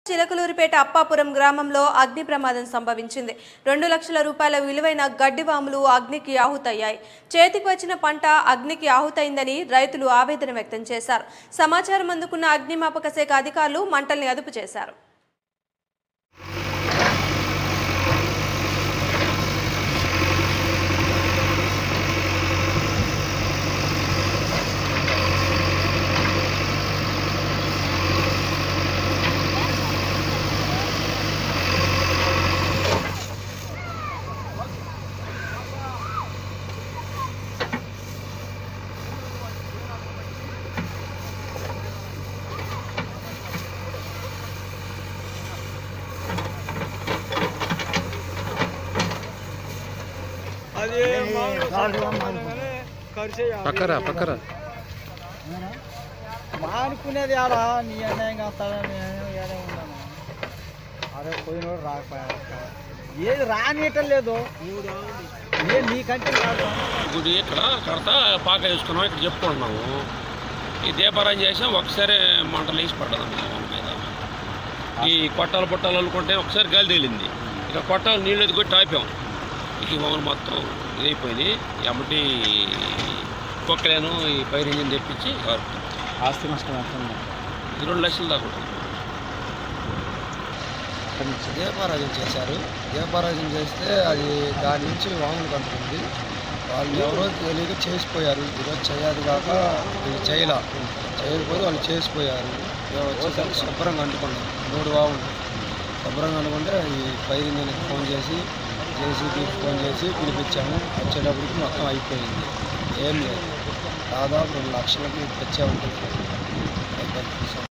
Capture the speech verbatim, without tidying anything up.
చిలకలూరిపేట అప్పాపురం గ్రామంలో అగ్ని ప్రమాదం సంభవించింది. రెండు లక్షల రూపాయల విలువైన గడ్డివాములు అగ్నికి ఆహుతయ్యాయి. చేతికి వచ్చిన పంట అగ్నికి ఆహుతైందని రైతులు ఆవేదన వ్యక్తం చేశారు. సమాచారం అందుకున్న అగ్నిమాపక శాఖ అధికారులు మంటల్ని అదుపు చేశారు. పక్కరా పక్కరా మానుకునేది ఆడా నీ అన్యాయం కాస్తాడా ఏడే ఉన్నాను. అదే పోయినోడు రాకపోయా ఏది రానియటం లేదు. ఏ నీకంటే గుడి ఇక్కడ కడతా పాక వేసుకున్నాం. ఇక్కడ చెప్పుకుంటున్నాము. ఈ దీపారాయణ చేసాం. ఒకసారి మంటలు వేసి పడ్డదాం మీద. ఈ కొట్టాలు పొట్టాలు అనుకుంటే ఒకసారి గాలి తేలింది. ఇక కొట్టాలు నీళ్ళు ఎది కొట్టి ఆపాం. ఇక మామూలు మొత్తం ఇదైపోయింది. ఎమ్మటి కుక్కలేను ఈ ఫైర్ ఇంజిన్ తెప్పించి ఆస్తి నష్టం ఇది రెండు లక్షలు దాకా ఉంటుంది. దీపారాజన చేశారు. దీపారాజన చేస్తే అది దాని నుంచి వాములు కంటుంది. వాళ్ళు ఎవరో తెలియక చేసిపోయారు. ఈరోజు చేయాలి కాక ఇది చేయలా చేయకపోతే వాళ్ళు చేసిపోయారు. వచ్చేసరికి శుభ్రంగా అంటుకున్నాం. మూడు వాములు శుభ్రంగా అనుకుంటే ఈ ఫైర్ ఇంజిన్కి ఫోన్ చేసి జేసీబీకి ఫోన్ చేసి పిలిపించాము. వచ్చేటప్పటికి మొత్తం అయిపోయింది. ఏం లేదు. దాదాపు రెండు లక్షలకి తెచ్చే ఉంటుంది.